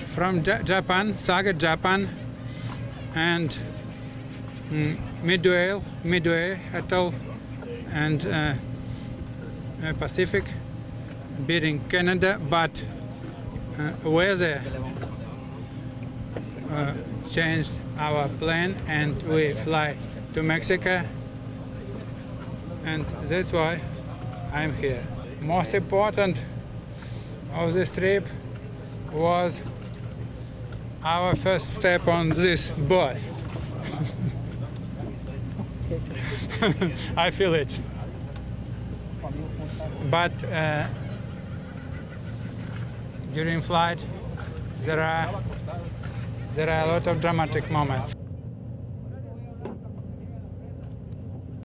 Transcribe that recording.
from Japan, Saga, Japan, and Midway Atoll, and Pacific, beating Canada, but weather changed our plan, and we fly to Mexico, and that's why I'm here. Most important of this trip was our first step on this boat. I feel it. But during flight, there are a lot of dramatic moments.